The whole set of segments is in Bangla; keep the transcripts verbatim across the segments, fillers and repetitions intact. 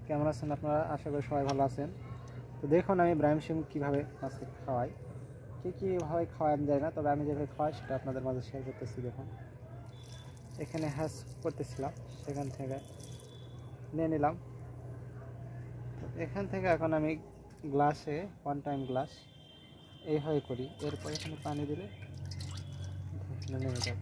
কেমন আছেন আপনারা? আশা করি সবাই ভালো আছেন। তো দেখুন আমি ব্রাহ্ম শিম কীভাবে মাছকে খাওয়াই, কী কীভাবে খাওয়াই আমি জানি না, তবে আমি যেভাবে খাওয়াই সেটা আপনাদের মাঝে শেয়ার করতেছি। দেখুন এখানে হ্যাচ করতেছিলাম, সেখান থেকে নিয়ে নিলাম। এখান থেকে এখন আমি গ্লাসে ওয়ান টাইম গ্লাস এইভাবে করি, এরপর এখানে পানি দিলে নেমে যাবে।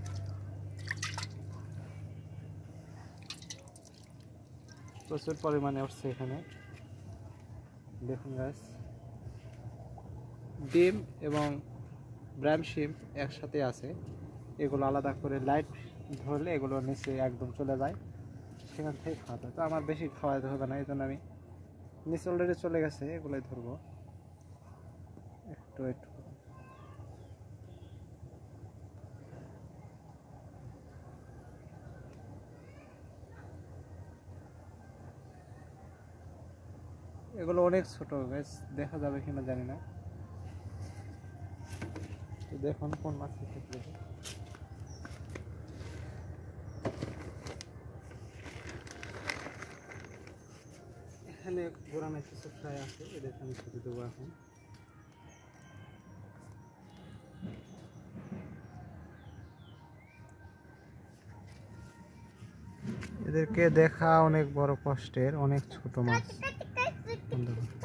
প্রচুর পরিমাণে উঠছে এখানে, দেখুন গাছ। ডিম এবং ব্রাহ্ম শিম একসাথে আছে, এগুলো আলাদা করে লাইট ধরলে এগুলো নিচে একদম চলে যায়, সেখান থেকে খাওয়াতে হয়। তো আমার বেশি খাওয়াতে হবে না, এই জন্য আমি নিচে অলরেডি চলে গেছে, এগুলোই ধরবো একটু একটু। এগুলো অনেক ছোট গাছ, দেখা যাবে কিনা জানি না। তো দেখুন কোন মাছ ক্ষেত্রে এখানে গোড়ানো কিছু ফ্রাই আছে, এদের আমি ছেড়ে দেবো এখন। এদেরকে দেখা অনেক বড় কষ্টের, অনেক ছোট মাছ।